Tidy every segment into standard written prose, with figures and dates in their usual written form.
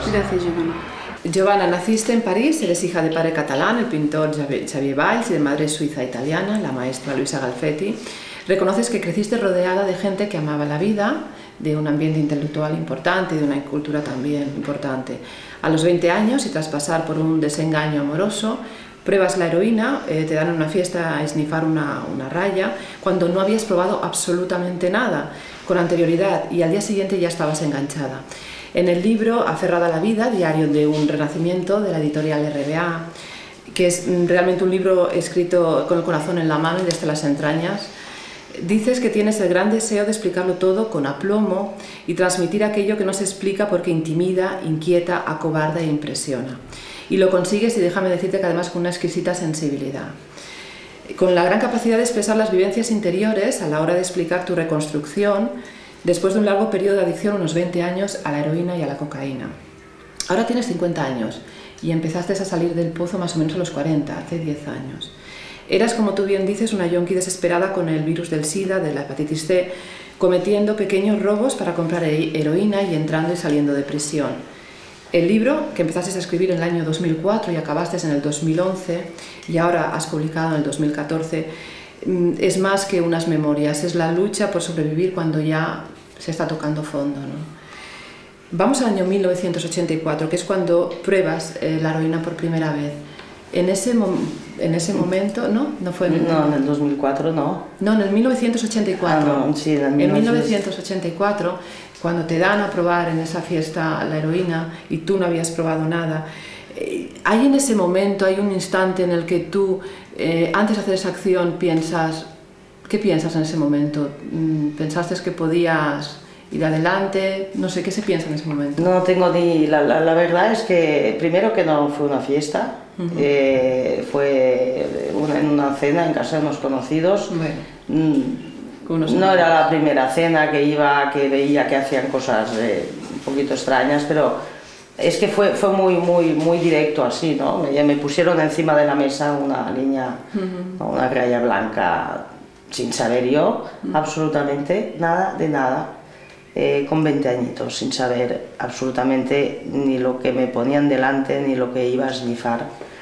Gracias, Giovanna. Giovanna, naciste en París, eres hija de padre catalán, el pintor Xavier Valls, y de madre suiza italiana, la maestra Luisa Galfetti. Reconoces que creciste rodeada de gente que amaba la vida, de un ambiente intelectual importante, de una cultura también importante. A los 20 años, y tras pasar por un desengaño amoroso, pruebas la heroína, te dan en una fiesta a esnifar una raya, cuando no habías probado absolutamente nada con anterioridad, y al día siguiente ya estabas enganchada. En el libro Aferrada a la vida, diario de un renacimiento, de la editorial RBA, que es realmente un libro escrito con el corazón en la mano y desde las entrañas, dices que tienes el gran deseo de explicarlo todo con aplomo y transmitir aquello que no se explica porque intimida, inquieta, acobarda e impresiona. Y lo consigues, y déjame decirte que además con una exquisita sensibilidad. Con la gran capacidad de expresar las vivencias interiores a la hora de explicar tu reconstrucción después de un largo periodo de adicción, unos 20 años, a la heroína y a la cocaína. Ahora tienes 50 años y empezaste a salir del pozo más o menos a los 40, hace 10 años. Eras, como tú bien dices, una yonki desesperada con el virus del SIDA, de la hepatitis C, cometiendo pequeños robos para comprar heroína y entrando y saliendo de prisión. El libro, que empezaste a escribir en el año 2004 y acabaste en el 2011, y ahora has publicado en el 2014, es más que unas memorias, es la lucha por sobrevivir cuando ya se está tocando fondo, ¿no? Vamos al año 1984, que es cuando pruebas la heroína por primera vez. En ese momento, ¿no? No fue en el 2004 no. No, en el 1984. Ah, no, sí, en 1984, cuando te dan a probar en esa fiesta la heroína y tú no habías probado nada, hay en ese momento, hay un instante en el que tú, antes de hacer esa acción, piensas, ¿qué piensas en ese momento? ¿Pensaste que podías ir adelante? No sé, ¿qué se piensa en ese momento? No tengo ni... La verdad es que, primero, que no fue una fiesta, fue en una cena en casa de unos conocidos. Bueno, no era la primera cena que iba, que veía que hacían cosas un poquito extrañas, pero es que fue muy directo así, ¿no? Me pusieron encima de la mesa una línea, una raya blanca, sin saber yo absolutamente nada de nada. Con 20 añitos, sin saber absolutamente ni lo que me ponían delante ni lo que iba a esnifar.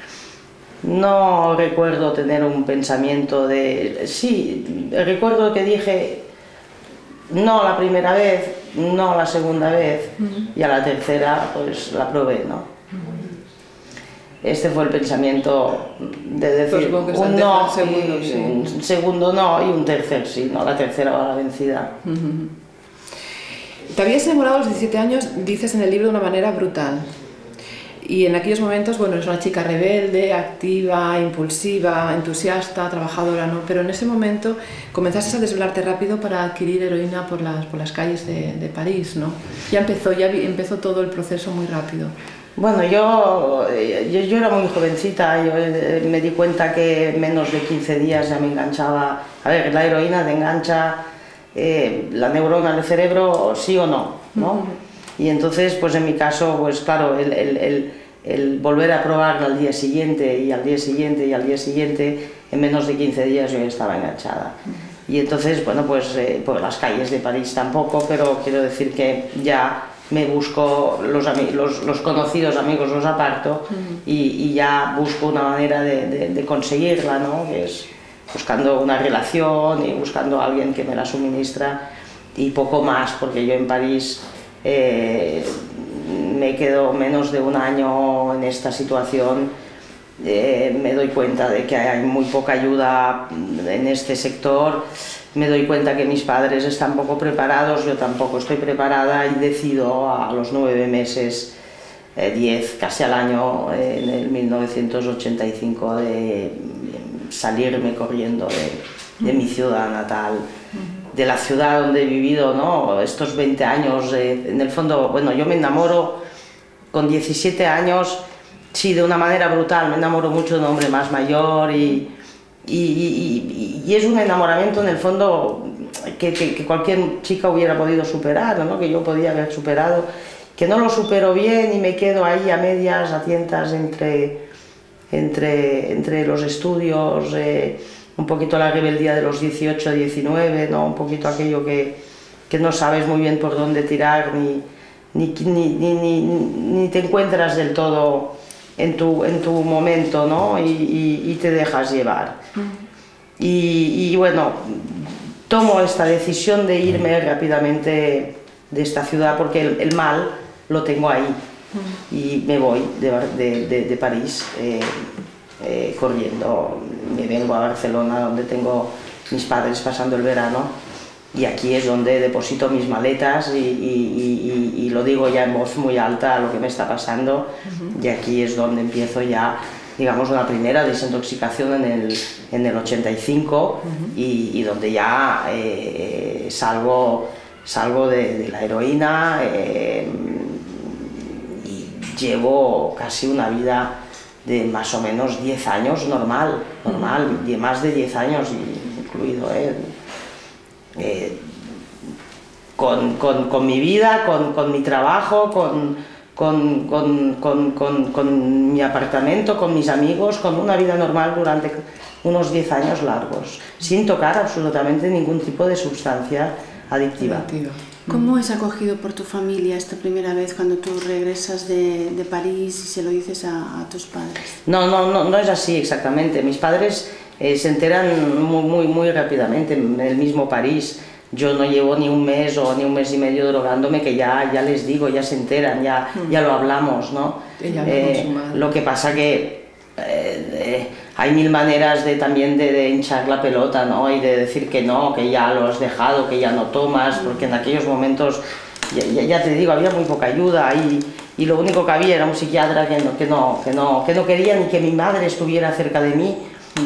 No recuerdo tener un pensamiento de... Sí, recuerdo que dije no la primera vez, no la segunda vez, y a la tercera pues la probé, ¿no? Este fue el pensamiento de decir un no, un segundo no y un tercer sí, no, la tercera va a la vencida. Te habías enamorado a los 17 años, dices en el libro, de una manera brutal. Y en aquellos momentos, bueno, eres una chica rebelde, activa, impulsiva, entusiasta, trabajadora, ¿no? Pero en ese momento comenzaste a desvelarte rápido para adquirir heroína por las calles de París, ¿no? Ya empezó todo el proceso muy rápido. Bueno, yo era muy jovencita, yo me di cuenta que en menos de 15 días ya me enganchaba. A ver, la heroína te engancha la neurona del cerebro, sí o no, ¿no? Y entonces, pues en mi caso, pues claro, el volver a probarla al día siguiente y al día siguiente y al día siguiente, en menos de 15 días yo ya estaba enganchada. Y entonces, bueno, pues por las calles de París tampoco, pero quiero decir que ya me busco los conocidos amigos, los aparto y ya busco una manera de conseguirla, ¿no? Que es buscando una relación y buscando a alguien que me la suministra y poco más, porque yo en París me quedo menos de un año en esta situación. Me doy cuenta de que hay muy poca ayuda en este sector, me doy cuenta que mis padres están poco preparados, yo tampoco estoy preparada y decido a los 9 meses, 10, casi al año, en el 1985, de salirme corriendo de mi ciudad natal, de la ciudad donde he vivido, ¿no? Estos 20 años. En el fondo, bueno, yo me enamoro con 17 años, sí, de una manera brutal, me enamoro mucho de un hombre más mayor y es un enamoramiento en el fondo que cualquier chica hubiera podido superar, ¿no? Que yo podía haber superado, que no lo supero bien y me quedo ahí a medias, a tientas entre los estudios, un poquito la rebeldía de los 18, 19, ¿no? Un poquito aquello que no sabes muy bien por dónde tirar ni te encuentras del todo en tu momento, ¿no? Y te dejas llevar. Y bueno, tomo esta decisión de irme rápidamente de esta ciudad porque el mal lo tengo ahí. Y me voy de París corriendo, me vengo a Barcelona, donde tengo mis padres pasando el verano, y aquí es donde deposito mis maletas y lo digo ya en voz muy alta lo que me está pasando, y aquí es donde empiezo ya, digamos, una primera desintoxicación en el 85, y donde ya salgo de la heroína, y llevo casi una vida de más o menos 10 años normal, de más de 10 años incluido, con mi vida, con mi trabajo, con mi apartamento, con mis amigos, con una vida normal durante unos 10 años largos, sin tocar absolutamente ningún tipo de sustancia adictiva. ¿Cómo es acogido por tu familia esta primera vez cuando tú regresas de París y se lo dices a tus padres? No es así exactamente. Mis padres se enteran muy rápidamente, en el mismo París. Yo no llevo ni un mes o ni un mes y medio drogándome, que ya les digo, ya se enteran, ya lo hablamos, ¿no? Lo que pasa que hay mil maneras también de hinchar la pelota, ¿no? Y de decir que no, que ya lo has dejado, que ya no tomas, porque en aquellos momentos, ya te digo, había muy poca ayuda y lo único que había era un psiquiatra que no quería ni que mi madre estuviera cerca de mí,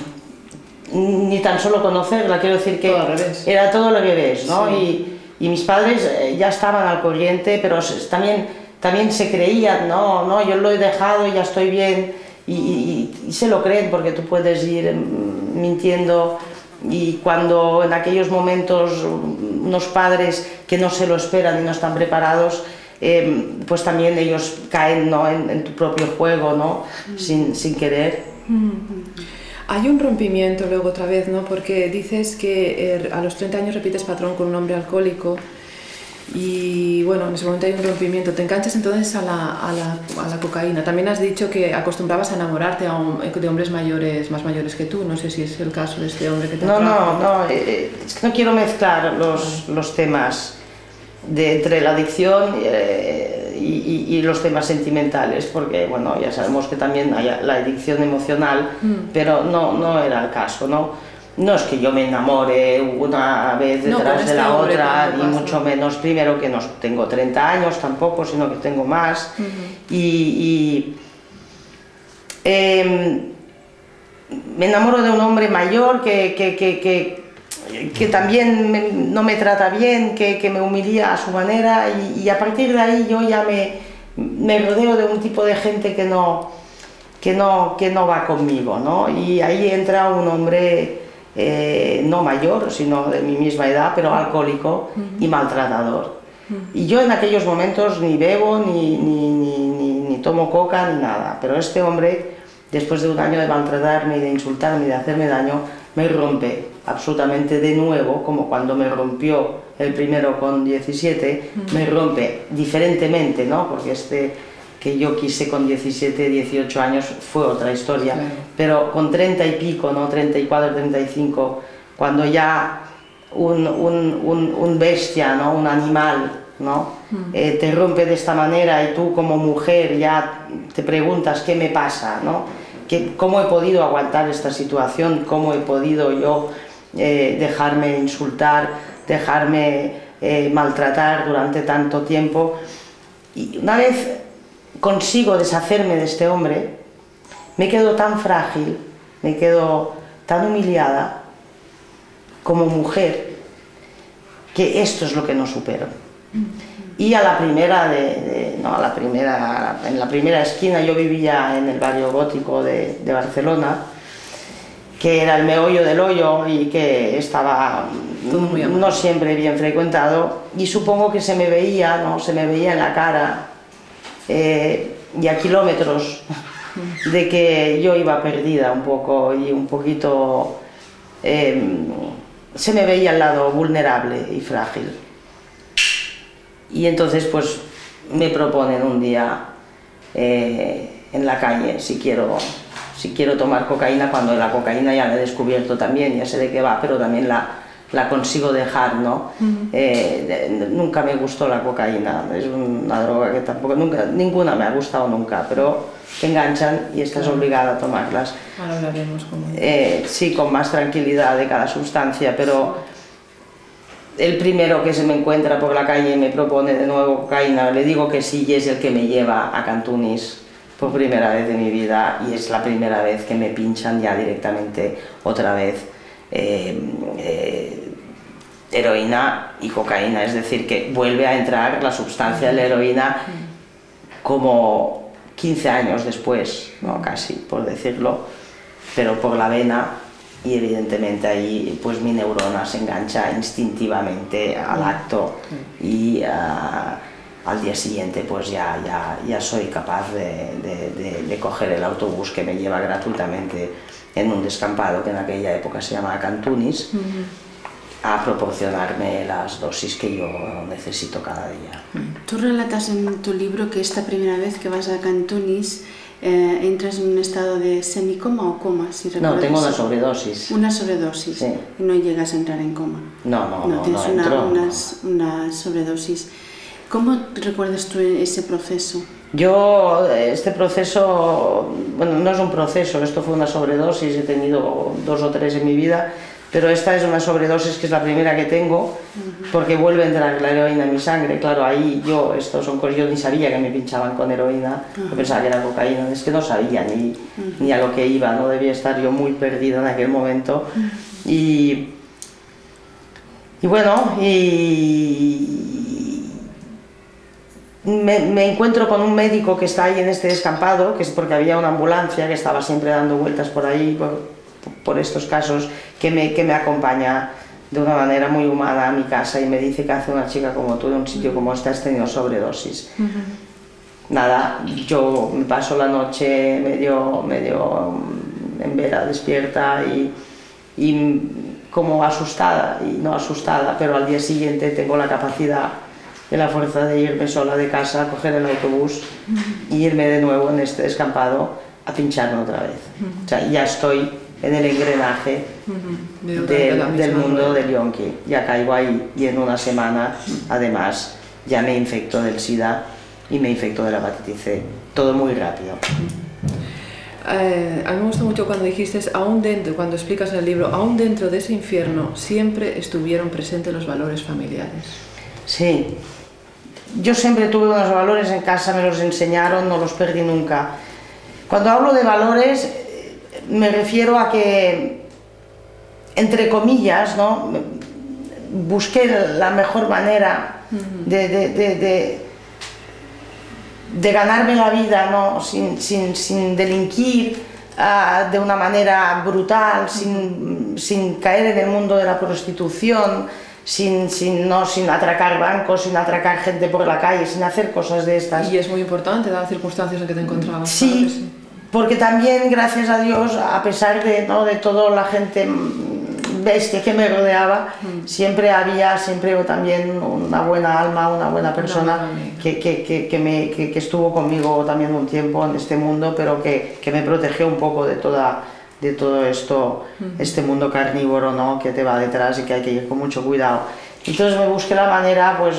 ni tan solo conocerla, quiero decir que era todo al revés, ¿no? Sí. Y mis padres ya estaban al corriente, pero también se creían, no, yo lo he dejado, ya estoy bien, y se lo creen, porque tú puedes ir mintiendo, y cuando en aquellos momentos unos padres que no se lo esperan y no están preparados, pues también ellos caen, ¿no? en tu propio juego, ¿no? Sin querer. Hay un rompimiento luego otra vez, ¿no? Porque dices que a los 30 años repites patrón con un hombre alcohólico y bueno, en ese momento hay un rompimiento. Te enganchas entonces a la cocaína. También has dicho que acostumbrabas a enamorarte de hombres más mayores que tú. No sé si es el caso de este hombre que te No, es que no quiero mezclar los temas entre la adicción y los temas sentimentales, porque bueno, ya sabemos que también hay la adicción emocional, pero no era el caso, no es que yo me enamore una vez detrás de la otra, ni mucho menos, primero que no tengo 30 años tampoco, sino que tengo más, me enamoro de un hombre mayor que también no me trata bien, que me humilla a su manera, y a partir de ahí yo ya me rodeo de un tipo de gente que no va conmigo, ¿no? Y ahí entra un hombre no mayor, sino de mi misma edad, pero alcohólico y maltratador. Y yo en aquellos momentos ni bebo, ni tomo coca, ni nada, pero este hombre, después de un año de maltratarme, de insultarme, de hacerme daño, me rompe absolutamente de nuevo, como cuando me rompió el primero con 17, me rompe diferentemente, ¿no? Porque este que yo quise con 17, 18 años fue otra historia, claro. Pero con 30 y pico, ¿no? 34, 35, cuando ya un bestia, ¿no? Un animal, ¿no? Te rompe de esta manera, y tú como mujer ya te preguntas qué me pasa, ¿no? ¿Cómo he podido aguantar esta situación? ¿Cómo he podido yo dejarme insultar, dejarme maltratar durante tanto tiempo? Y una vez consigo deshacerme de este hombre, me quedo tan frágil, me quedo tan humillada como mujer, que esto es lo que no supero. Y a la primera, en la primera esquina, yo vivía en el barrio gótico de Barcelona, que era el meollo del hoyo y que estaba no siempre bien frecuentado, y supongo que se me veía, ¿no? Se me veía en la cara, y a kilómetros de que yo iba perdida un poco, y un poquito se me veía al lado vulnerable y frágil. Y entonces pues me proponen un día en la calle si quiero tomar cocaína, cuando la cocaína ya la he descubierto también, ya sé de qué va, pero también la consigo dejar, ¿no? Nunca me gustó la cocaína, es una droga que tampoco, ninguna me ha gustado nunca, pero te enganchan y estás obligada a tomarlas. Ahora hablaremos como... sí, con más tranquilidad de cada sustancia, pero el primero que se me encuentra por la calle y me propone de nuevo cocaína, le digo que sí, y es el que me lleva a Cantunis por primera vez de mi vida, y es la primera vez que me pinchan ya directamente otra vez heroína y cocaína, es decir, que vuelve a entrar la sustancia de la heroína como 15 años después, ¿no? Casi, por decirlo, pero por la vena, y evidentemente ahí pues mi neurona se engancha instintivamente al acto, y al día siguiente pues ya soy capaz de coger el autobús que me lleva gratuitamente en un descampado que en aquella época se llamaba Cantunis, a proporcionarme las dosis que yo necesito cada día. Tú relatas en tu libro que esta primera vez que vas a Cantunis entras en un estado de semicoma o coma, si recuerdas. No, tengo una sobredosis. Una sobredosis, sí. Y no llegas a entrar en coma. No tienes entro. una sobredosis. ¿Cómo recuerdas tú ese proceso? Yo, este proceso, bueno, no es un proceso, esto fue una sobredosis, he tenido 2 o 3 en mi vida, pero esta es una sobredosis que es la primera que tengo, porque vuelve a entrar la heroína en mi sangre. Claro, ahí yo ni sabía que me pinchaban con heroína, yo pensaba que era cocaína, es que no sabía ni a lo que iba, no debía estar yo muy perdida en aquel momento. Y bueno, me encuentro con un médico que está ahí en este descampado, que es porque había una ambulancia que estaba siempre dando vueltas por ahí, por estos casos, que me acompaña de una manera muy humana a mi casa y me dice que hace una chica como tú en un sitio como este has tenido sobredosis. Nada, yo me paso la noche medio en vela despierta y como asustada, y no asustada, pero al día siguiente tengo la capacidad de la fuerza de irme sola de casa, coger el autobús y irme de nuevo en este descampado a pincharme otra vez. O sea, ya estoy en el engranaje del mundo del yonki, ya caigo ahí, y en una semana además ya me infecto del SIDA y me infecto de la hepatitis C, todo muy rápido. A mí me gusta mucho cuando dijiste, cuando explicas en el libro, aún dentro de ese infierno siempre estuvieron presentes los valores familiares. Sí, yo siempre tuve unos valores en casa, me los enseñaron, no los perdí nunca. Cuando hablo de valores me refiero a que, entre comillas, ¿no?, busqué la mejor manera de ganarme la vida, ¿no?, sin delinquir de una manera brutal, sin caer en el mundo de la prostitución, sin atracar bancos, sin atracar gente por la calle, sin hacer cosas de estas. Y es muy importante, dadas las circunstancias en que te encontrabas. Sí, porque también, gracias a Dios, a pesar de toda la gente bestia que me rodeaba, siempre hubo también una buena alma, una buena persona que estuvo conmigo también un tiempo en este mundo, pero que me protegió un poco de todo esto, este mundo carnívoro, ¿no?, que te va detrás y que hay que ir con mucho cuidado. Entonces me busqué la manera pues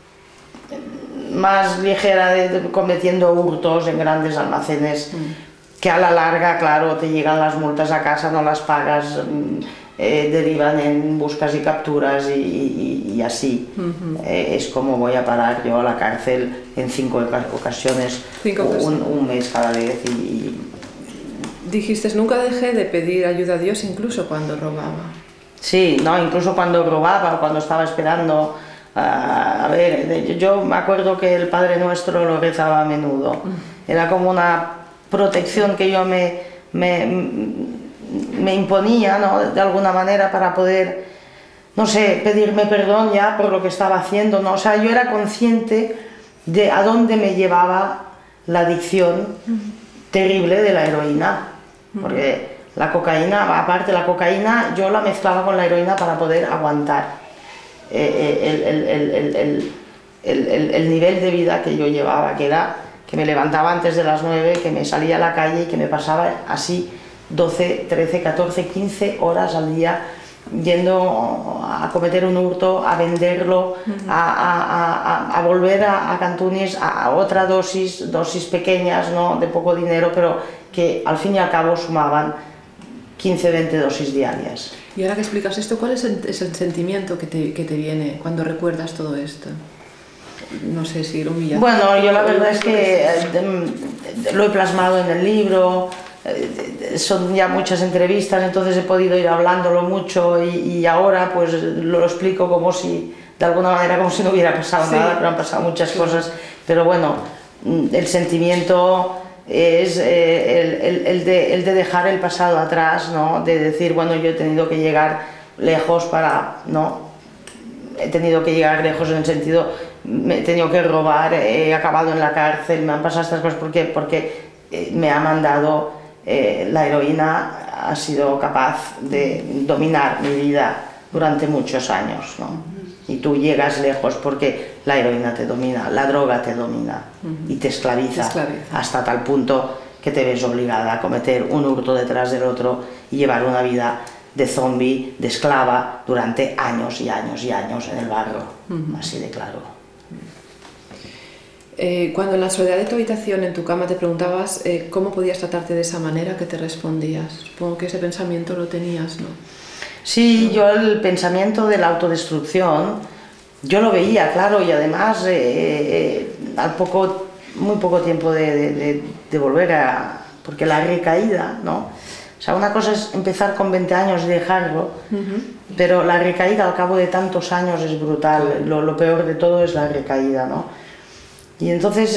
más ligera cometiendo hurtos en grandes almacenes, que a la larga, claro, te llegan las multas a casa, no las pagas, derivan en buscas y capturas y así. Es como voy a parar yo a la cárcel en 5 ocasiones, un mes cada vez. Dijiste, nunca dejé de pedir ayuda a Dios incluso cuando robaba. Sí, no, incluso cuando robaba, cuando estaba esperando. A ver, yo me acuerdo que el Padre Nuestro lo rezaba a menudo. Era como una protección que yo me imponía, ¿no?, de alguna manera, para poder, no sé, pedirme perdón ya por lo que estaba haciendo, ¿no? O sea, yo era consciente de a dónde me llevaba la adicción terrible de la heroína, porque la cocaína, aparte la cocaína, yo la mezclaba con la heroína para poder aguantar el nivel de vida que yo llevaba, que era que me levantaba antes de las 9, que me salía a la calle y que me pasaba así 12, 13, 14, 15 horas al día yendo a cometer un hurto, a venderlo, a volver a Cantunis a otra dosis pequeñas, ¿no? De poco dinero, pero que al fin y al cabo sumaban 15, 20 dosis diarias. Y ahora que explicas esto, ¿cuál es el sentimiento que te viene cuando recuerdas todo esto? No sé si lo humilla. Bueno, yo la verdad es que lo he plasmado en el libro, son ya muchas entrevistas, entonces he podido ir hablándolo mucho y ahora pues lo explico como si, de alguna manera, como si no hubiera pasado nada, pero han pasado muchas cosas. Pero bueno, el sentimiento es el de dejar el pasado atrás, ¿no? De decir, bueno, yo he tenido que llegar lejos ¿no? He tenido que llegar lejos en el sentido, me he tenido que robar, he acabado en la cárcel, me han pasado estas cosas porque me ha mandado, la heroína ha sido capaz de dominar mi vida durante muchos años, ¿no? Y tú llegas lejos porque la heroína te domina, la droga te domina y te esclaviza hasta tal punto que te ves obligada a cometer un hurto detrás del otro y llevar una vida de zombie, de esclava, durante años y años y años en el barro, así de claro. Cuando en la soledad de tu habitación, en tu cama, te preguntabas cómo podías tratarte de esa manera, ¿qué te respondías? Supongo que ese pensamiento lo tenías, ¿no? Sí, yo el pensamiento de la autodestrucción, yo lo veía, claro, y además muy poco tiempo de volver a... porque la recaída, ¿no? O sea, una cosa es empezar con 20 años y dejarlo, pero la recaída al cabo de tantos años es brutal, lo peor de todo es la recaída, ¿no? Y entonces,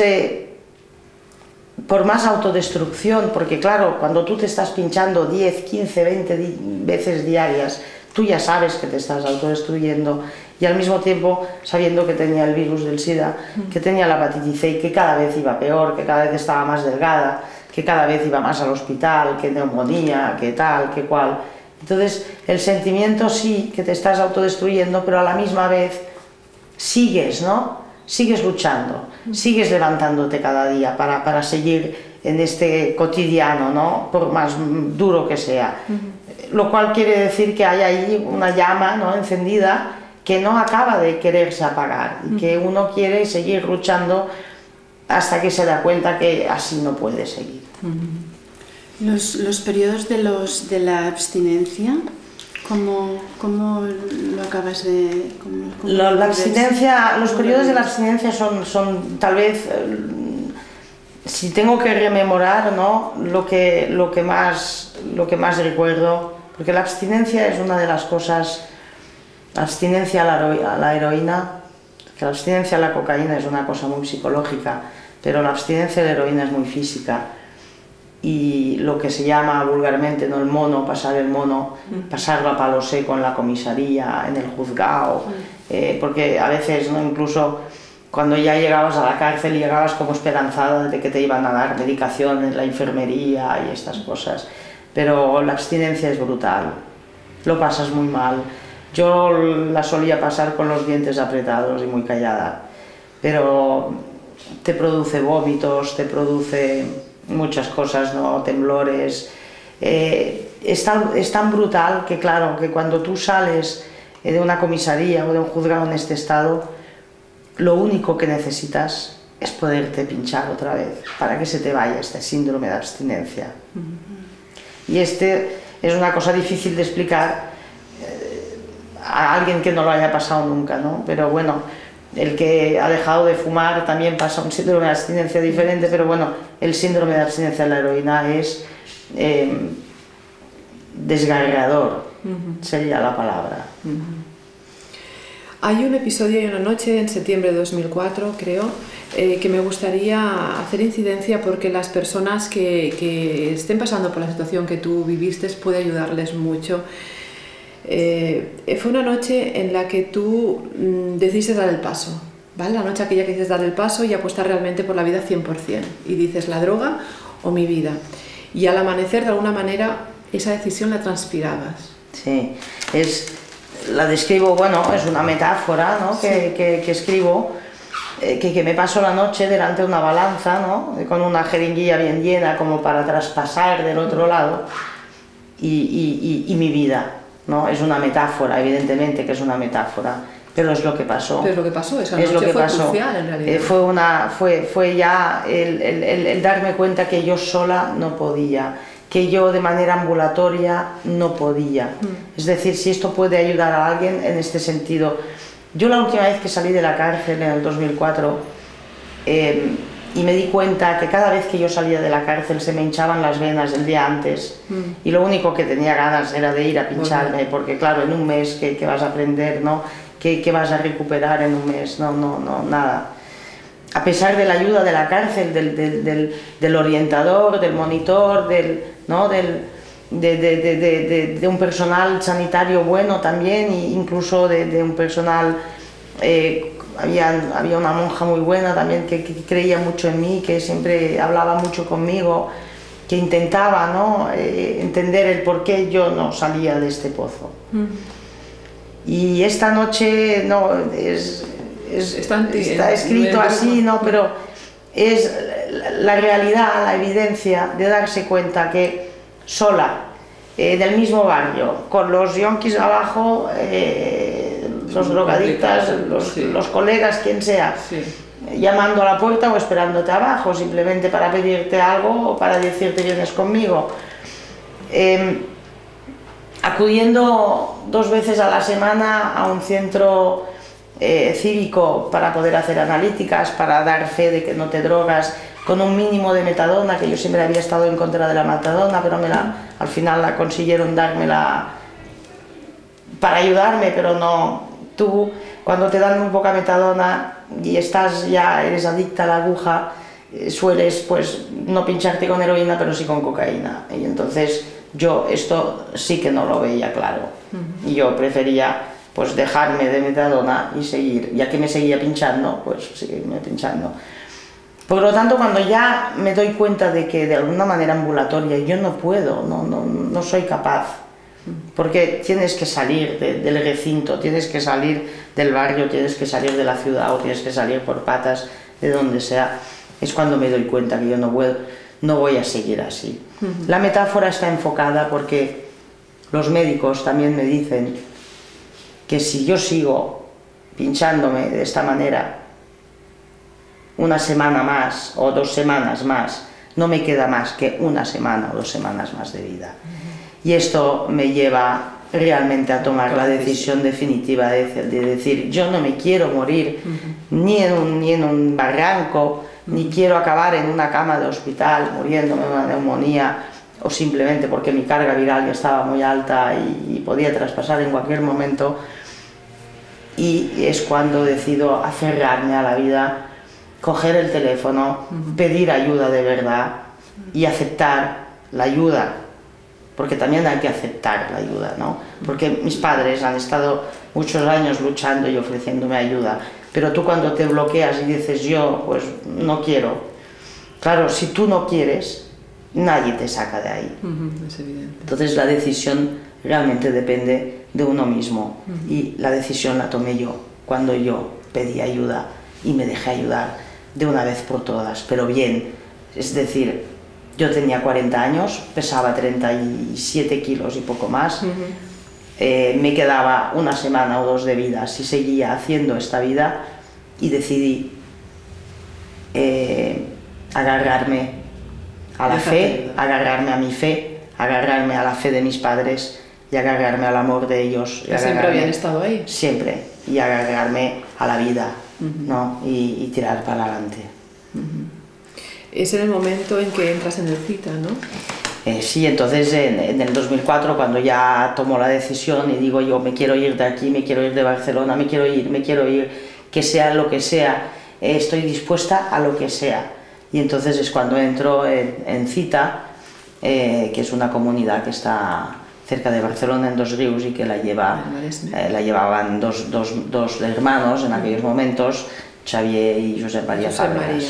por más autodestrucción, porque claro, cuando tú te estás pinchando 10, 15, 20 veces diarias, tú ya sabes que te estás autodestruyendo y al mismo tiempo sabiendo que tenía el virus del SIDA, que tenía la hepatitis C y que cada vez iba peor, que cada vez estaba más delgada, que cada vez iba más al hospital, que neumonía, que tal, que cual. Entonces, el sentimiento sí que te estás autodestruyendo, pero a la misma vez sigues, ¿no? Sigues luchando, sigues levantándote cada día para seguir en este cotidiano, ¿no? Por más duro que sea. Lo cual quiere decir que hay ahí una llama, ¿no? Encendida que no acaba de quererse apagar y que uno quiere seguir luchando hasta que se da cuenta que así no puede seguir. Los periodos de la abstinencia, ¿cómo lo acabas de...? Los periodos de la abstinencia son tal vez, si tengo que rememorar, ¿no? lo que más recuerdo, porque la abstinencia es una de las cosas, la abstinencia a la heroína, que la abstinencia a la cocaína es una cosa muy psicológica, pero la abstinencia de la heroína es muy física. Y lo que se llama vulgarmente, ¿no? El mono, pasar el mono, pasarlo a palo seco en la comisaría, en el juzgado, porque a veces, ¿no? Incluso cuando ya llegabas a la cárcel, llegabas como esperanzada de que te iban a dar medicación en la enfermería y estas cosas, pero la abstinencia es brutal, lo pasas muy mal. Yo la solía pasar con los dientes apretados y muy callada, pero te produce vómitos, te produce muchas cosas, ¿no? Temblores. Es tan brutal que, claro, que cuando tú sales de una comisaría o de un juzgado en este estado, lo único que necesitas es poderte pinchar otra vez para que se te vaya este síndrome de abstinencia. Y este es una cosa difícil de explicar a alguien que no lo haya pasado nunca, ¿no? Pero bueno, el que ha dejado de fumar también pasa un síndrome de abstinencia diferente, pero bueno, el síndrome de abstinencia de la heroína es desgarrador, sería la palabra. Hay un episodio y una noche en septiembre de 2004, creo, que me gustaría hacer incidencia porque las personas que estén pasando por la situación que tú viviste puede ayudarles mucho. Fue una noche en la que tú decidiste dar el paso, ¿vale? La noche aquella que dices dar el paso y apostar realmente por la vida 100%, y dices la droga o mi vida, y al amanecer de alguna manera esa decisión la transpirabas. Sí, la describo, bueno, es una metáfora, ¿no? que escribo, que me paso la noche delante de una balanza, ¿no? Con una jeringuilla bien llena como para traspasar del otro lado, y mi vida, ¿no? Es una metáfora, evidentemente que es una metáfora, pero es lo que pasó. Pero es lo que pasó, esa noche fue crucial en realidad. Fue ya el darme cuenta que yo sola no podía, que yo de manera ambulatoria no podía. Es decir, si esto puede ayudar a alguien en este sentido. Yo la última vez que salí de la cárcel en el 2004 y me di cuenta que cada vez que yo salía de la cárcel se me hinchaban las venas el día antes y lo único que tenía ganas era de ir a pincharme, porque claro, en un mes ¿qué vas a aprender, no? ¿Qué vas a recuperar en un mes? No, nada. A pesar de la ayuda de la cárcel, del orientador, del monitor, de un personal sanitario bueno también, e incluso de un personal, había una monja muy buena también que creía mucho en mí, que siempre hablaba mucho conmigo, que intentaba, ¿no? Entender el por qué yo no salía de este pozo. Y esta noche no está escrito así, ¿no? Pero es la realidad, la evidencia de darse cuenta que sola, del mismo barrio, con los yonkis abajo, los drogadictas, los colegas, quien sea, llamando a la puerta o esperándote abajo, simplemente para pedirte algo o para decirte vienes conmigo. Acudiendo 2 veces a la semana a un centro cívico para poder hacer analíticas, para dar fe de que no te drogas, con un mínimo de metadona, que yo siempre había estado en contra de la metadona, pero al final consiguieron dármela para ayudarme, pero no. Tú, cuando te dan muy poca metadona y eres adicta a la aguja, sueles pues no pincharte con heroína, pero sí con cocaína. Y entonces yo esto sí que no lo veía claro. Y yo prefería pues dejarme de metadona y seguir, ya que me seguía pinchando, pues seguirme pinchando. Por lo tanto, cuando ya me doy cuenta de que de alguna manera ambulatoria yo no puedo, no soy capaz, porque tienes que salir del recinto, tienes que salir del barrio, tienes que salir de la ciudad o tienes que salir por patas, de donde sea, es cuando me doy cuenta que yo no voy a seguir así. La metáfora está enfocada porque los médicos también me dicen que si yo sigo pinchándome de esta manera una semana más o 2 semanas más, no me queda más que 1 semana o 2 semanas más de vida. Y esto me lleva realmente a tomar la decisión definitiva de decir, yo no me quiero morir ni en un barranco, ni quiero acabar en una cama de hospital muriéndome de una neumonía, o simplemente porque mi carga viral ya estaba muy alta y podía traspasar en cualquier momento. Y es cuando decido aferrarme a la vida, coger el teléfono, pedir ayuda de verdad y aceptar la ayuda, porque también hay que aceptar la ayuda, ¿no? Porque mis padres han estado muchos años luchando y ofreciéndome ayuda, pero tú cuando te bloqueas y dices yo, pues no quiero, claro, si tú no quieres, nadie te saca de ahí. Es evidente. Entonces la decisión realmente depende de uno mismo y la decisión la tomé yo cuando yo pedí ayuda y me dejé ayudar de una vez por todas, pero bien, es decir, yo tenía 40 años, pesaba 37 kilos y poco más, me quedaba 1 semana o 2 de vida si seguía haciendo esta vida y decidí agarrarme a la fe, agarrarme a mi fe, agarrarme a la fe de mis padres y agarrarme al amor de ellos. ¿Que siempre habían estado ahí? Siempre, y agarrarme a la vida, ¿no? y tirar para adelante. Es en el momento en que entras en el CITA, ¿no? Sí, entonces en el 2004, cuando ya tomo la decisión y digo yo me quiero ir de aquí, me quiero ir de Barcelona, me quiero ir, que sea lo que sea, estoy dispuesta a lo que sea. Y entonces es cuando entro en CITA, que es una comunidad que está cerca de Barcelona, en Dos Rius, y que la llevaban dos hermanos en aquellos momentos, Xavier y Josep María Fàbregas.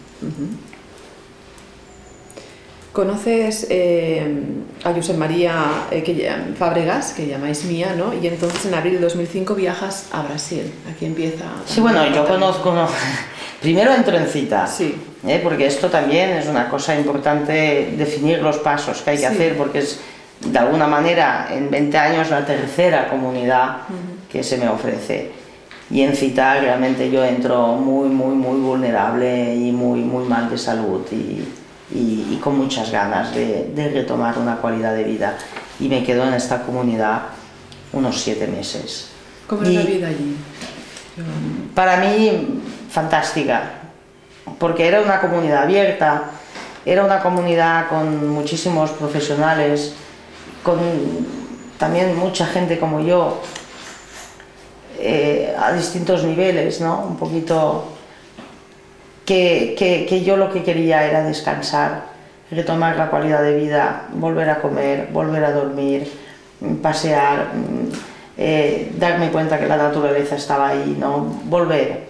Conoces a Josep María Fàbregas, que llamáis Mía, ¿no? Y entonces en abril de 2005 viajas a Brasil. Aquí empieza... Sí, bueno, yo Primero entro en cita, sí. Porque esto también es una cosa importante, definir los pasos que hay que hacer, porque es de alguna manera en 20 años la tercera comunidad que se me ofrece. Y en cita realmente yo entro muy vulnerable y muy mal de salud y con muchas ganas de retomar una calidad de vida. Y me quedo en esta comunidad unos 7 meses. ¿Cómo es la vida allí? Para mí, fantástica, porque era una comunidad abierta, era una comunidad con muchísimos profesionales, con también mucha gente como yo, a distintos niveles, ¿no? Un poquito que yo lo que quería era descansar, retomar la calidad de vida, volver a comer, volver a dormir, pasear, darme cuenta que la naturaleza estaba ahí, ¿no? Volver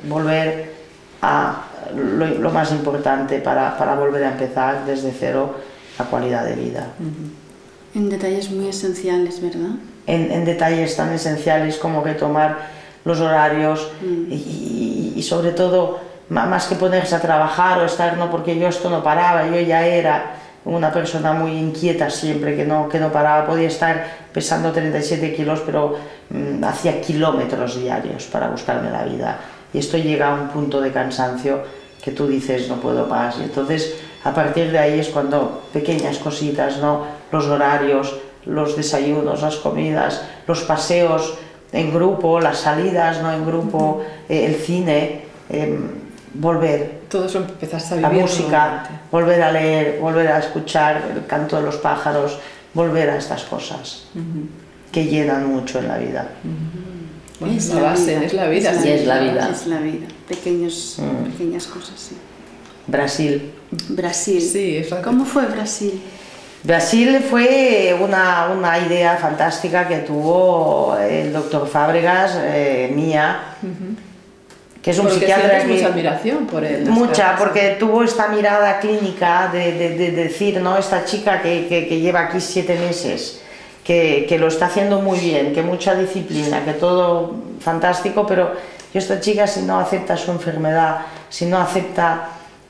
a lo más importante para volver a empezar desde cero la calidad de vida. En detalles muy esenciales, ¿verdad? En detalles tan esenciales como retomar los horarios y sobre todo, más que ponerse a trabajar o estar, no, porque yo esto no paraba, yo ya era una persona muy inquieta siempre, que no paraba, podía estar pesando 37 kilos, pero hacía kilómetros diarios para buscarme la vida. Y esto llega a un punto de cansancio que tú dices, no puedo más. Y entonces, a partir de ahí es cuando pequeñas cositas, ¿no? Los horarios, los desayunos, las comidas, los paseos en grupo, las salidas, ¿no? En grupo, el cine, volver. Todo eso empezaste a la vivir. música, volver a leer, volver a escuchar el canto de los pájaros, volver a estas cosas que llenan mucho en la vida. Bueno, es la base, es la vida. Sí, es la vida. Es la vida, pequeñas cosas, sí. Brasil. Brasil. Sí, ¿Cómo fue Brasil? Brasil fue una idea fantástica que tuvo el doctor Fábregas, mía, que es un psiquiatra que... mucha admiración por él. Mucha, porque tuvo esta mirada clínica de decir, ¿no? Esta chica que lleva aquí 7 meses, que lo está haciendo muy bien, que mucha disciplina, que todo fantástico, pero esta chica, si no acepta su enfermedad, si no acepta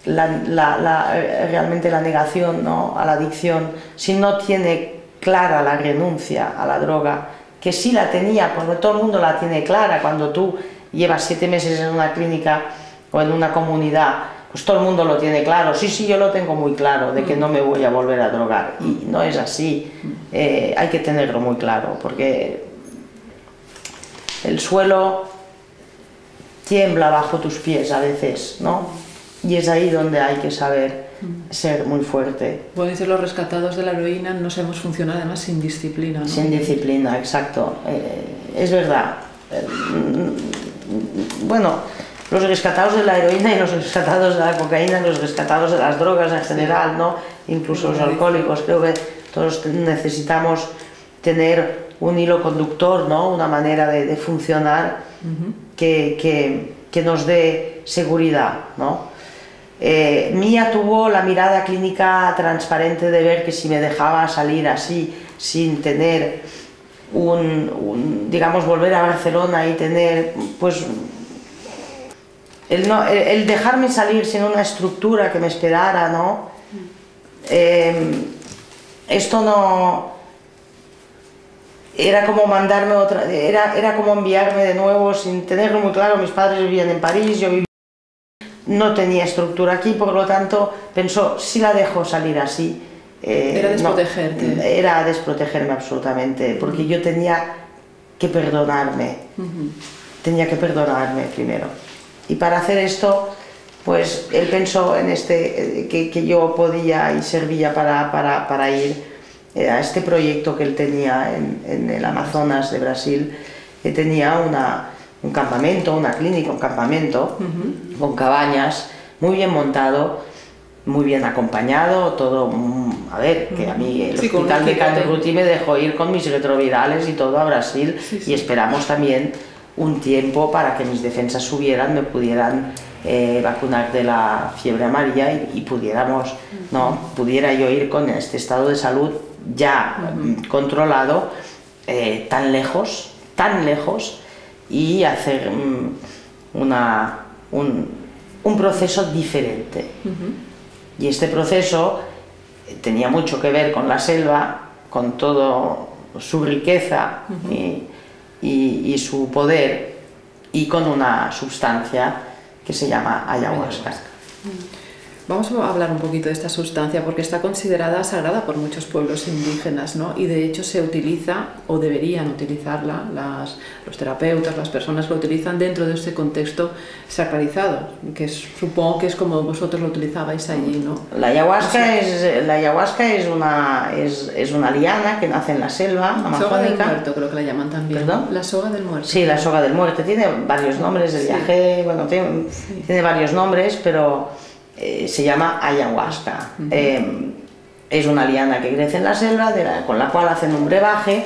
realmente la negación, ¿no? A la adicción, si no tiene clara la renuncia a la droga, que sí la tenía, porque todo el mundo la tiene clara cuando tú llevas 7 meses en una clínica o en una comunidad, pues todo el mundo lo tiene claro. Sí, yo lo tengo muy claro, de que no me voy a volver a drogar. Y no es así. Hay que tenerlo muy claro, porque el suelo tiembla bajo tus pies a veces, ¿no? Y es ahí donde hay que saber ser muy fuerte. Pueden decir, los rescatados de la heroína no sabemos funcionar además sin disciplina, ¿no? Sin disciplina, exacto. Es verdad. Bueno, los rescatados de la heroína y los rescatados de la cocaína, los rescatados de las drogas en general, ¿no? Incluso los alcohólicos, creo que todos necesitamos tener un hilo conductor, ¿no? Una manera de funcionar que nos dé seguridad, ¿no? Mía tuvo la mirada clínica transparente de ver que si me dejaba salir así, sin tener digamos, volver a Barcelona y tener, pues, el dejarme salir sin una estructura que me esperara, ¿no? Esto no... Era como mandarme otra... Era como enviarme de nuevo sin tenerlo muy claro. Mis padres vivían en París, yo vivía... No tenía estructura aquí, por lo tanto, pensó, si la dejo salir así... era desprotegerte. No, era desprotegerme absolutamente, porque yo tenía que perdonarme. Tenía que perdonarme primero. Y para hacer esto, pues él pensó en que yo podía y servía para ir a este proyecto que él tenía en el Amazonas de Brasil, que tenía un campamento, una clínica, un campamento con cabañas, muy bien montado, muy bien acompañado, todo, a ver, que a mí el hospital de Canterbury me dejó ir con mis retrovirales y todo a Brasil, y esperamos también un tiempo para que mis defensas subieran, me pudieran vacunar de la fiebre amarilla y pudiéramos, ¿no? Pudiera yo ir con este estado de salud ya controlado, tan lejos, y hacer un proceso diferente. Y este proceso tenía mucho que ver con la selva, con toda su riqueza y su poder, y con una sustancia que se llama ayahuasca. Vamos a hablar un poquito de esta sustancia porque está considerada sagrada por muchos pueblos indígenas, ¿no? Y de hecho se utiliza, o deberían utilizarla, los terapeutas, las personas lo utilizan dentro de este contexto sacralizado, que supongo que es como vosotros lo utilizabais allí, ¿no? La ayahuasca es una liana que nace en la selva amazónica. Soga del muerto, creo que la llaman también. ¿Perdón? La soga del muerto. Sí, la soga del muerto. Tiene varios nombres, el viaje, bueno, tiene varios nombres, pero se llama ayahuasca. Es una liana que crece en la selva, con la cual hacen un brebaje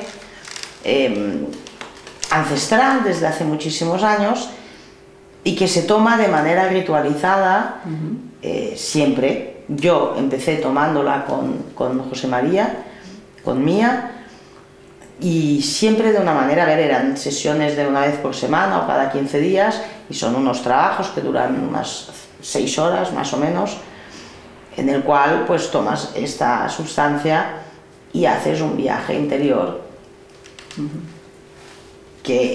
ancestral desde hace muchísimos años y que se toma de manera ritualizada siempre. Yo empecé tomándola con José María, con Mía, y siempre de una manera, a ver, eran sesiones de una vez por semana o cada 15 días, y son unos trabajos que duran unas 6 horas más o menos, en el cual pues tomas esta sustancia y haces un viaje interior. Que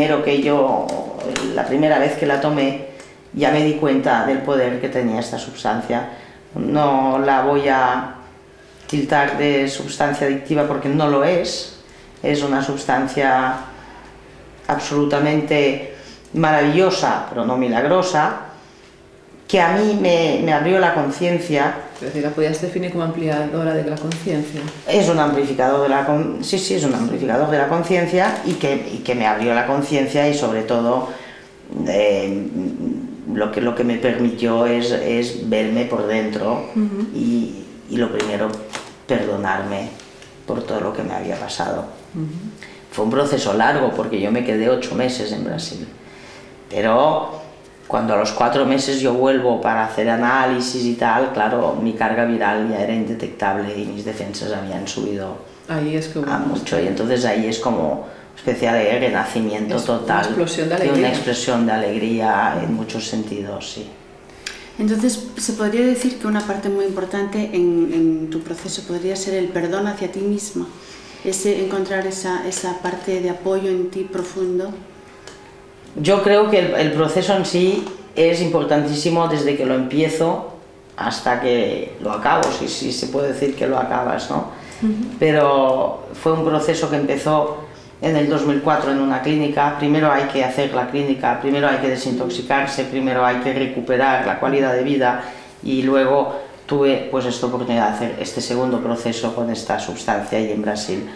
la primera vez que la tomé, ya me di cuenta del poder que tenía esta sustancia. No la voy a tiltar de sustancia adictiva porque no lo es una sustancia absolutamente maravillosa, pero no milagrosa, que a mí me abrió la conciencia. Es decir, la podías definir como ampliadora de la conciencia. Es un amplificador de la conciencia, es un amplificador de la conciencia y que me abrió la conciencia, y sobre todo lo que me permitió es verme por dentro y lo primero, perdonarme por todo lo que me había pasado. Fue un proceso largo porque yo me quedé 8 meses en Brasil, pero cuando a los 4 meses yo vuelvo para hacer análisis y tal, claro, mi carga viral ya era indetectable y mis defensas habían subido ahí es que mucho, y entonces ahí es como una especie de renacimiento total, una explosión de alegría. Una expresión de alegría en muchos sentidos, sí. Entonces, se podría decir que una parte muy importante en tu proceso podría ser el perdón hacia ti misma, encontrar esa parte de apoyo en ti profundo. Yo creo que el proceso en sí es importantísimo desde que lo empiezo hasta que lo acabo, si se puede decir que lo acabas, ¿no? Pero fue un proceso que empezó en el 2004 en una clínica. Primero hay que hacer la clínica, primero hay que desintoxicarse, primero hay que recuperar la calidad de vida, y luego tuve pues esta oportunidad de hacer este segundo proceso con esta sustancia ahí en Brasil.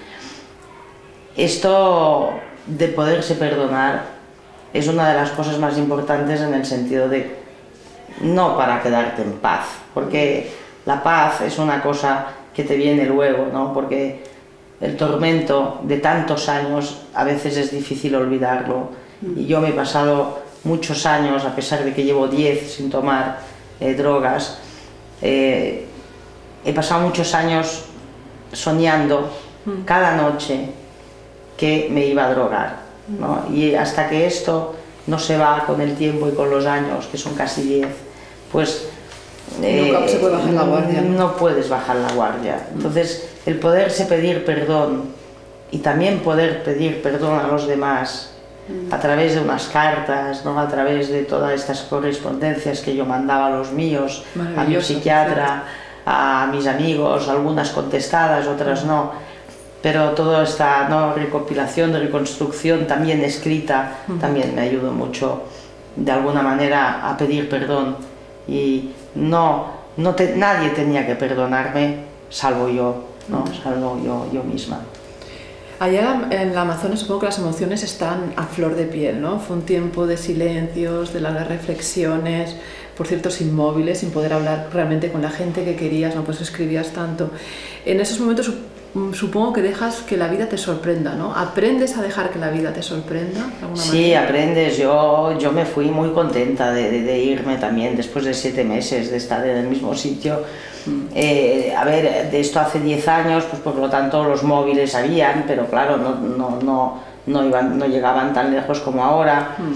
Esto de poderse perdonar es una de las cosas más importantes, en el sentido de no para quedarte en paz, porque la paz es una cosa que te viene luego, ¿no? Porque el tormento de tantos años a veces es difícil olvidarlo, y yo me he pasado muchos años, a pesar de que llevo 10 sin tomar drogas, he pasado muchos años soñando cada noche que me iba a drogar, ¿no? Y hasta que esto no se va con el tiempo y con los años, que son casi 10, pues nunca se puede bajar la guardia. No puedes bajar la guardia. Entonces, el poderse pedir perdón, y también poder pedir perdón a los demás a través de unas cartas, ¿no? A través de todas estas correspondencias que yo mandaba a los míos, a mi psiquiatra, a mis amigos, algunas contestadas, otras no, pero toda esta, ¿no?, recopilación, de reconstrucción también escrita, también me ayudó mucho de alguna manera a pedir perdón, y nadie tenía que perdonarme salvo yo, ¿no? Salvo yo misma. Allá en la Amazonas supongo que las emociones están a flor de piel, ¿no? Fue un tiempo de silencios, de largas reflexiones, por ciertos inmóviles, sin poder hablar realmente con la gente que querías, ¿no? Pues escribías tanto. En esos momentos supongo que dejas que la vida te sorprenda, ¿no? ¿Aprendes a dejar que la vida te sorprenda de alguna manera? Sí, aprendes. Yo me fui muy contenta de irme también, después de 7 meses de estar en el mismo sitio. A ver, de esto hace 10 años, pues por lo tanto los móviles habían, pero claro, no llegaban tan lejos como ahora.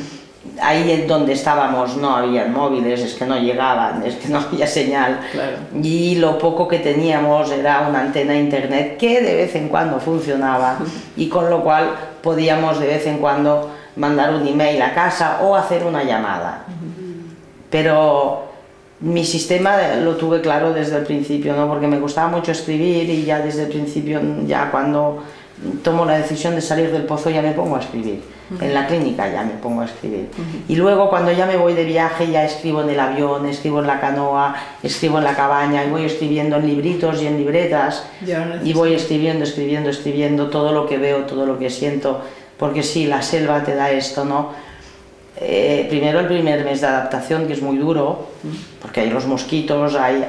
ahí donde estábamos no había móviles, es que no llegaban, es que no había señal. Claro. Y lo poco que teníamos era una antena internet que de vez en cuando funcionaba y con lo cual podíamos de vez en cuando mandar un email a casa o hacer una llamada. Pero mi sistema lo tuve claro desde el principio, ¿no? Porque me gustaba mucho escribir y ya desde el principio, ya cuando tomo la decisión de salir del pozo ya me pongo a escribir. En la clínica ya me pongo a escribir. Y luego cuando ya me voy de viaje ya escribo en el avión, escribo en la canoa, escribo en la cabaña y voy escribiendo en libritos y en libretas y voy escribiendo todo lo que veo, todo lo que siento, porque sí, la selva te da esto, ¿no? Primero el primer mes de adaptación, que es muy duro, porque hay los mosquitos, hay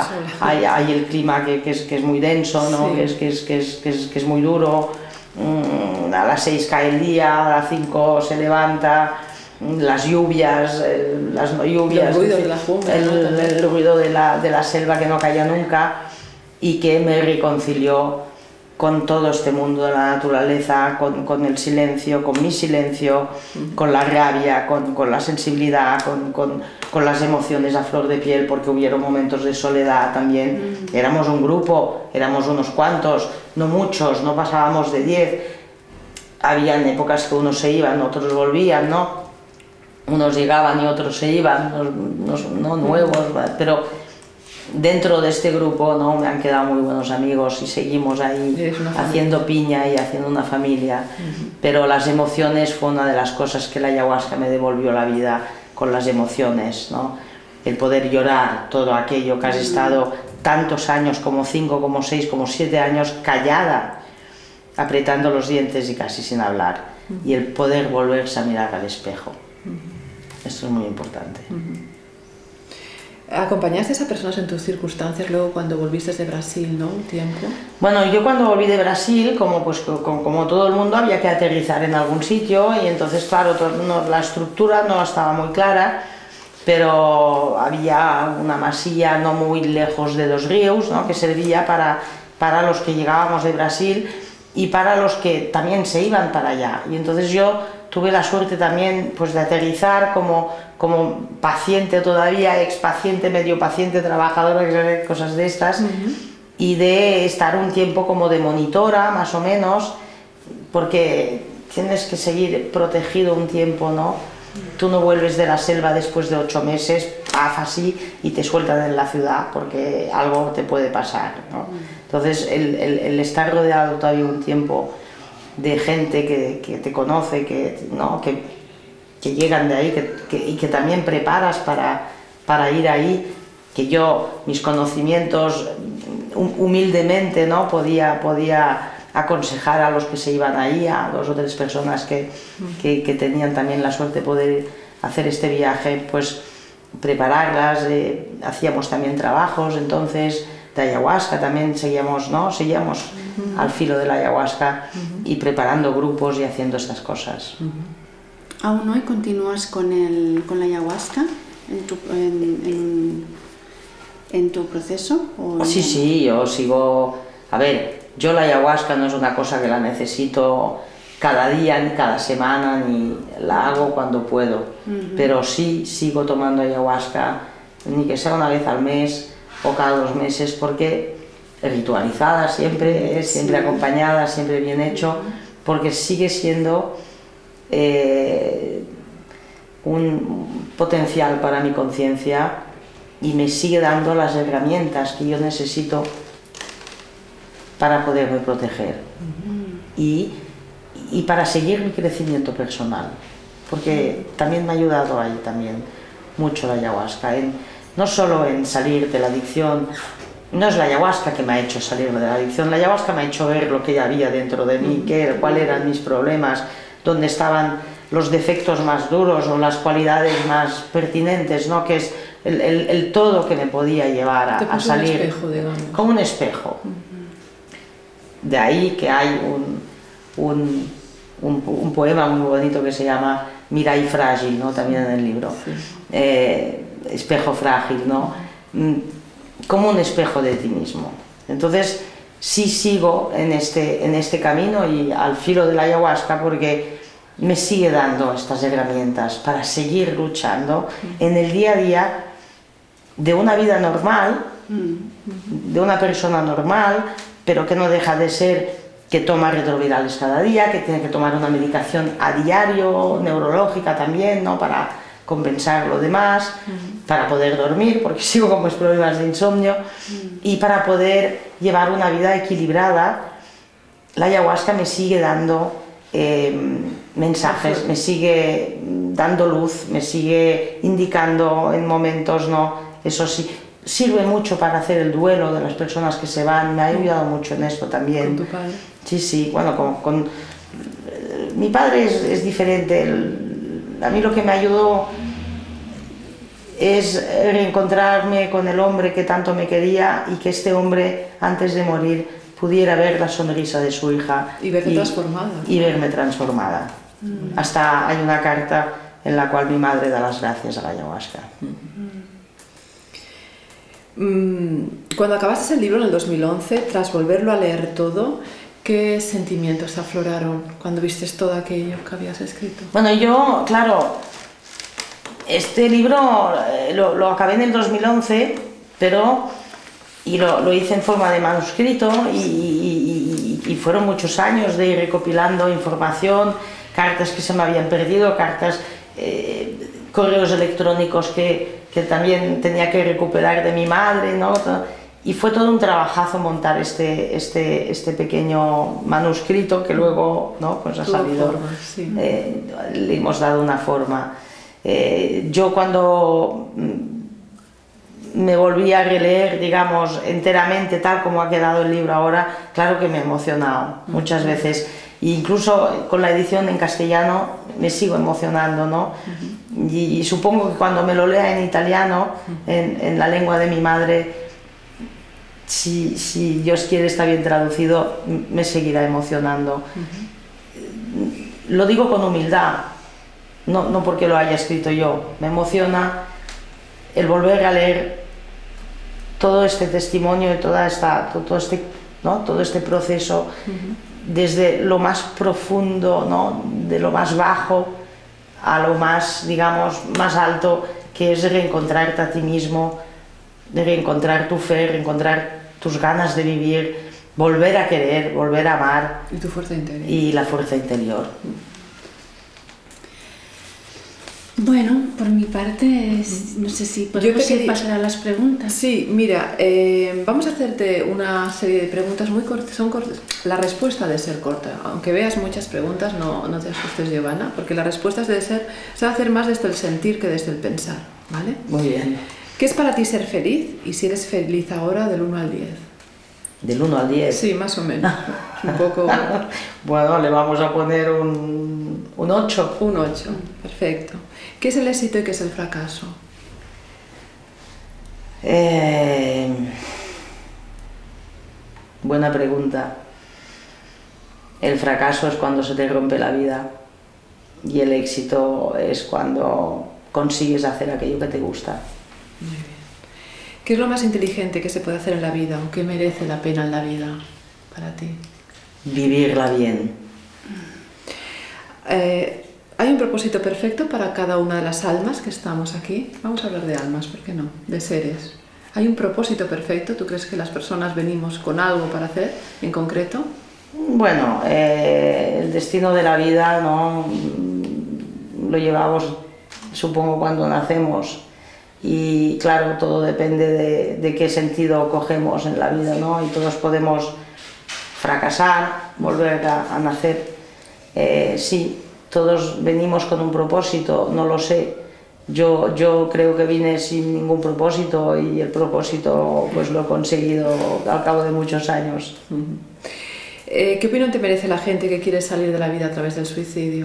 el clima que es muy denso, ¿no? Sí. que es muy duro. A las 6 cae el día, a las 5 se levanta, las lluvias, las no lluvias, el ruido de la jungla, el ruido de la selva que no calla nunca, y que me reconcilió con todo este mundo de la naturaleza, con el silencio, con mi silencio, con la rabia, con la sensibilidad, con las emociones a flor de piel, porque hubieron momentos de soledad también. Éramos un grupo, éramos unos cuantos, no muchos, no pasábamos de 10. Habían épocas que unos se iban, otros volvían, ¿no? Unos llegaban y otros se iban, no nuevos, pero dentro de este grupo, ¿no? Me han quedado muy buenos amigos y seguimos ahí haciendo piña y haciendo una familia. Pero las emociones fue una de las cosas que la ayahuasca me devolvió la vida, con las emociones, ¿no? El poder llorar todo aquello que has estado tantos años, como 5, como 6, como 7 años callada, apretando los dientes y casi sin hablar, y el poder volverse a mirar al espejo. Esto es muy importante. ¿Acompañaste a personas en tus circunstancias luego cuando volviste de Brasil, ¿no? Un tiempo. Bueno, yo cuando volví de Brasil, como todo el mundo, había que aterrizar en algún sitio y entonces, claro, la estructura no estaba muy clara, pero había una masía no muy lejos de Dos Ríos, ¿no? Que servía para los que llegábamos de Brasil y para los que también se iban para allá. Y entonces yo tuve la suerte también, pues, de aterrizar como paciente todavía, ex paciente, medio paciente, trabajadora, cosas de estas, y de estar un tiempo como de monitora, más o menos, porque tienes que seguir protegido un tiempo, ¿no? Tú no vuelves de la selva después de 8 meses, así, y te sueltan en la ciudad, porque algo te puede pasar, ¿no? Entonces, el estar rodeado todavía un tiempo de gente que te conoce, ¿no? que llegan de ahí y que también preparas para ir ahí, que yo, mis conocimientos, humildemente, ¿no? podía aconsejar a los que se iban ahí, a 2 o 3 personas que tenían también la suerte de poder hacer este viaje, pues prepararlas. Hacíamos también trabajos entonces de ayahuasca, también seguíamos al filo de la ayahuasca y preparando grupos y haciendo estas cosas. ¿Aún hoy continúas con la ayahuasca en tu proceso? Sí, yo sigo. A ver, yo la ayahuasca no es una cosa que la necesito cada día, ni cada semana, ni la hago cuando puedo, pero sí sigo tomando ayahuasca, ni que sea una vez al mes o cada 2 meses, porque ritualizada siempre, siempre acompañada, siempre bien hecho, porque sigue siendo un potencial para mi conciencia y me sigue dando las herramientas que yo necesito para poderme proteger y para seguir mi crecimiento personal, porque también me ha ayudado ahí también mucho la ayahuasca, no solo en salir de la adicción. No es la ayahuasca que me ha hecho salir de la adicción, la ayahuasca me ha hecho ver lo que ya había dentro de mí, cuáles eran mis problemas, dónde estaban los defectos más duros o las cualidades más pertinentes, ¿no? Que es el todo que me podía llevar a salir. Un espejo, digamos. Como un espejo. De ahí que hay un poema muy bonito que se llama Mirai frágil, ¿no? También en el libro. Sí. Espejo frágil, ¿no? Como un espejo de ti mismo. Entonces, sí sigo en este camino y al filo de la ayahuasca, porque me sigue dando estas herramientas para seguir luchando en el día a día de una vida normal, de una persona normal, pero que no deja de ser que toma retrovirales cada día, que tiene que tomar una medicación a diario, neurológica también, ¿no? Para compensar lo demás, para poder dormir, porque sigo con mis problemas de insomnio, y para poder llevar una vida equilibrada. La ayahuasca me sigue dando mensajes, me sigue dando luz, me sigue indicando en momentos, ¿no? Eso sí, sirve mucho para hacer el duelo de las personas que se van, me ha ayudado mucho en esto también. ¿Con tu padre? Sí, sí, bueno, mi padre es diferente. A mí lo que me ayudó es reencontrarme con el hombre que tanto me quería y que este hombre, antes de morir, pudiera ver la sonrisa de su hija. Y verte transformada. Y verme transformada. Hasta hay una carta en la cual mi madre da las gracias a la ayahuasca. Cuando acabaste el libro en el 2011, tras volverlo a leer todo, ¿qué sentimientos afloraron cuando viste todo aquello que habías escrito? Bueno, yo, claro, este libro lo acabé en el 2011, pero lo hice en forma de manuscrito y fueron muchos años de ir recopilando información, cartas que se me habían perdido, cartas, correos electrónicos que también tenía que recuperar de mi madre, ¿no? Y fue todo un trabajazo montar este pequeño manuscrito que luego, ¿no? Pues ha salido, forma, sí. Le hemos dado una forma. Yo cuando me volví a releer, digamos, enteramente tal como ha quedado el libro ahora, claro que me he emocionado muchas veces. E incluso con la edición en castellano me sigo emocionando, ¿no? Y supongo que cuando me lo lea en italiano, en la lengua de mi madre, si Dios quiere está bien traducido, me seguirá emocionando. Lo digo con humildad, no porque lo haya escrito yo. Me emociona el volver a leer todo este testimonio y todo este proceso, desde lo más profundo, ¿no? De lo más bajo a lo más, digamos, más alto, que es reencontrarte a ti mismo, de reencontrar tu fe, reencontrar tus ganas de vivir, volver a querer, volver a amar. Y tu fuerza interior. Y la fuerza interior. Bueno, por mi parte, no sé si podemos pasar a las preguntas. Sí, mira, vamos a hacerte una serie de preguntas muy cortas. Son cortas. La respuesta debe ser corta. Aunque veas muchas preguntas, no te asustes, Giovanna, porque las respuestas se va a hacer más desde el sentir que desde el pensar, ¿vale? Muy bien. ¿Qué es para ti ser feliz? Y si eres feliz ahora, del 1 al 10. ¿Del 1 al 10? Sí, más o menos. Un poco... Bueno, le vamos a poner un 8. Un 8, perfecto. ¿Qué es el éxito y qué es el fracaso? Buena pregunta. El fracaso es cuando se te rompe la vida y el éxito es cuando consigues hacer aquello que te gusta. Muy bien. ¿Qué es lo más inteligente que se puede hacer en la vida o qué merece la pena en la vida para ti? Vivirla bien. ¿Hay un propósito perfecto para cada una de las almas que estamos aquí? Vamos a hablar de almas, ¿por qué no? De seres. ¿Hay un propósito perfecto? ¿Tú crees que las personas venimos con algo para hacer en concreto? Bueno, el destino de la vida, ¿no? Lo llevamos, supongo, cuando nacemos. Y claro, todo depende de qué sentido cogemos en la vida, ¿no? Y todos podemos fracasar, volver a nacer. Sí, todos venimos con un propósito, no lo sé. Yo creo que vine sin ningún propósito y el propósito pues lo he conseguido al cabo de muchos años. ¿Qué opinión te merece la gente que quiere salir de la vida a través del suicidio?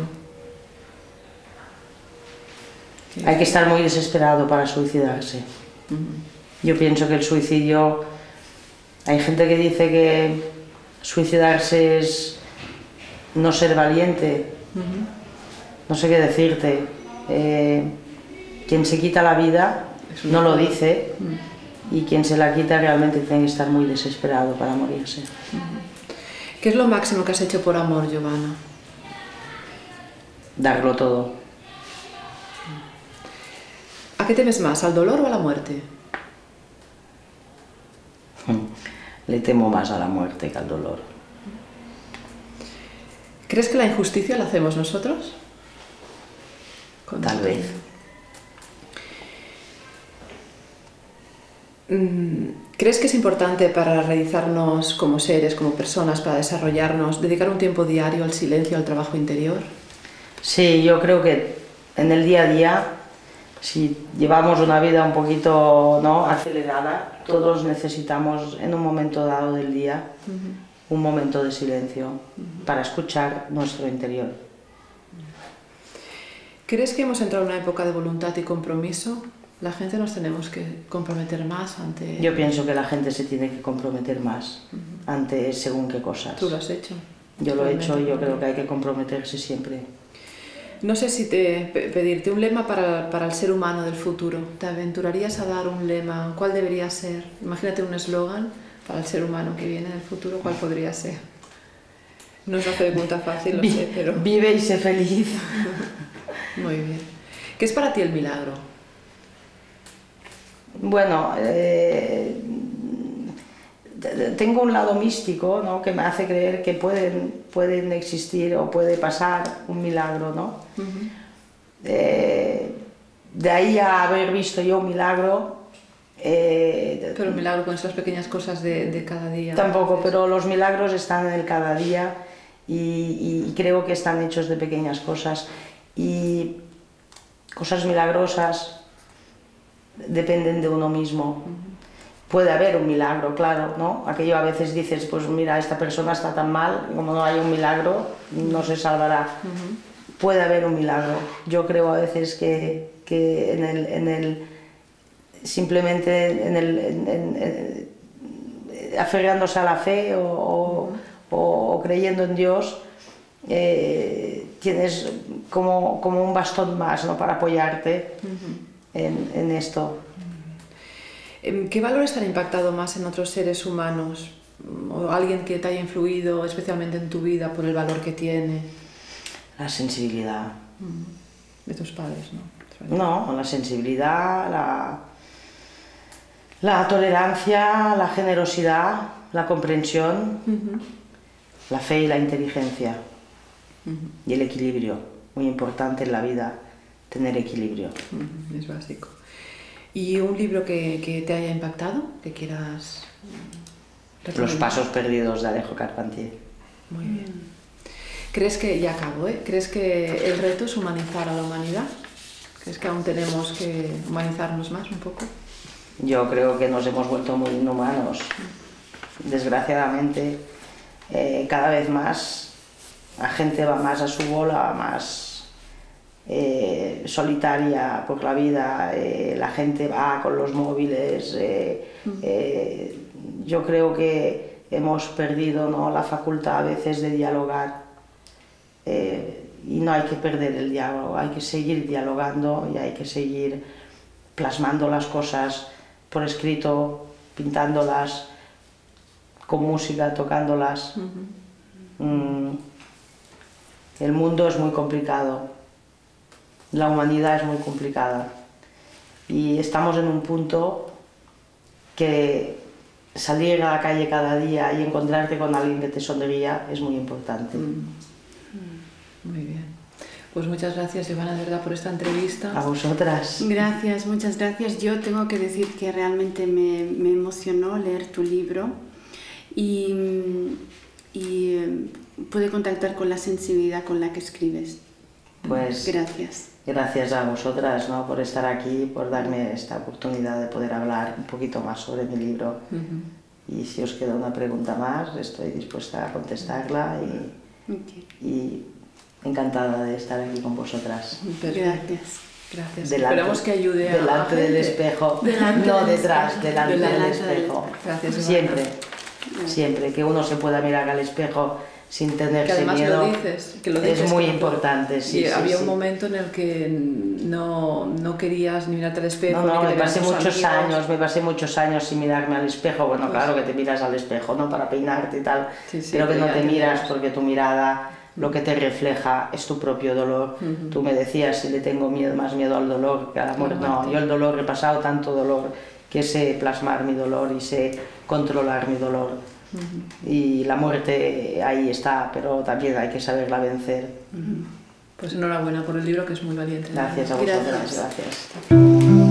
Hay que estar muy desesperado para suicidarse. Yo pienso que el suicidio... Hay gente que dice que suicidarse es no ser valiente. No sé qué decirte. Quien se quita la vida no lo dice y quien se la quita realmente tiene que estar muy desesperado para morirse. ¿Qué es lo máximo que has hecho por amor, Giovanna? darlo todo. ¿A qué temes más, al dolor o a la muerte? Le temo más a la muerte que al dolor. ¿Crees que la injusticia la hacemos nosotros? Tal vez. ¿Crees que es importante para realizarnos como seres, como personas, para desarrollarnos, dedicar un tiempo diario al silencio, al trabajo interior? Sí, yo creo que en el día a día, si llevamos una vida un poquito, ¿no?, acelerada, todos necesitamos en un momento dado del día un momento de silencio para escuchar nuestro interior. ¿Crees que hemos entrado en una época de voluntad y compromiso? La gente nos tenemos que comprometer más ante... Yo pienso que la gente se tiene que comprometer más ante según qué cosas. ¿Tú lo has hecho? Yo lo he hecho y yo creo que hay que comprometerse siempre. No sé si pedirte un lema para el ser humano del futuro. ¿Te aventurarías a dar un lema? ¿Cuál debería ser? Imagínate un eslogan para el ser humano que viene del futuro. ¿Cuál podría ser? No es una pregunta fácil, lo sé, pero... Vive y sé feliz. Muy bien. ¿Qué es para ti el milagro? Bueno, tengo un lado místico, ¿no?, que me hace creer que pueden existir o puede pasar un milagro, ¿no? De ahí a haber visto yo un milagro... pero un milagro con esas pequeñas cosas de cada día. Tampoco, pero los milagros están en el cada día y creo que están hechos de pequeñas cosas. Y cosas milagrosas dependen de uno mismo. Puede haber un milagro, claro, ¿no? Aquello a veces dices, pues mira, esta persona está tan mal, como no hay un milagro, no se salvará. Puede haber un milagro. Yo creo a veces que simplemente aferrándose a la fe o creyendo en Dios, tienes como un bastón más, ¿no?, para apoyarte en esto. ¿Qué valores te han impactado más en otros seres humanos? ¿O alguien que te haya influido especialmente en tu vida por el valor que tiene? La sensibilidad. De tus padres, ¿no? No, la sensibilidad, la tolerancia, la generosidad, la comprensión, la fe y la inteligencia. Y el equilibrio, muy importante en la vida, tener equilibrio. Es básico. ¿Y un libro que te haya impactado, que quieras recomendar? Los pasos perdidos de Alejo Carpentier. Muy bien. ¿Crees que, ya acabo, ¿crees que el reto es humanizar a la humanidad? ¿Crees que aún tenemos que humanizarnos más un poco? Yo creo que nos hemos vuelto muy inhumanos. Desgraciadamente, cada vez más la gente va más a su bola, más solitaria por la vida, la gente va con los móviles. Yo creo que hemos perdido, ¿no?, la facultad a veces de dialogar, y no hay que perder el diálogo, hay que seguir dialogando y hay que seguir plasmando las cosas por escrito, pintándolas, con música, tocándolas. El mundo es muy complicado, la humanidad es muy complicada y estamos en un punto que salir a la calle cada día y encontrarte con alguien que te sonría es muy importante. Muy bien. Pues muchas gracias, Giovanna, de verdad, por esta entrevista. A vosotras. Gracias, muchas gracias. Yo tengo que decir que realmente me emocionó leer tu libro y pude contactar con la sensibilidad con la que escribes. Pues gracias. Gracias a vosotras, ¿no?, por estar aquí, por darme esta oportunidad de poder hablar un poquito más sobre mi libro. Y si os queda una pregunta más, estoy dispuesta a contestarla y encantada de estar aquí con vosotras. Gracias. Gracias. Esperamos que ayude a delante del espejo, no detrás, delante del espejo. Gracias, siempre, siempre que uno se pueda mirar al espejo sin tenerse miedo, que lo dices, es muy importante. Sí, y había un momento en el que no querías ni mirarte al espejo. No, ni me pasé muchos años sin mirarme al espejo. Bueno, claro que te miras al espejo, ¿no?, para peinarte y tal, pero que no te miras porque tu mirada lo que te refleja es tu propio dolor. Tú me decías si le tengo más miedo al dolor que a la muerte. No, yo el dolor, he pasado tanto dolor que sé plasmar mi dolor y sé controlar mi dolor. Y la muerte ahí está, pero también hay que saberla vencer. Pues enhorabuena por el libro, que es muy valiente. Gracias a vosotras, gracias.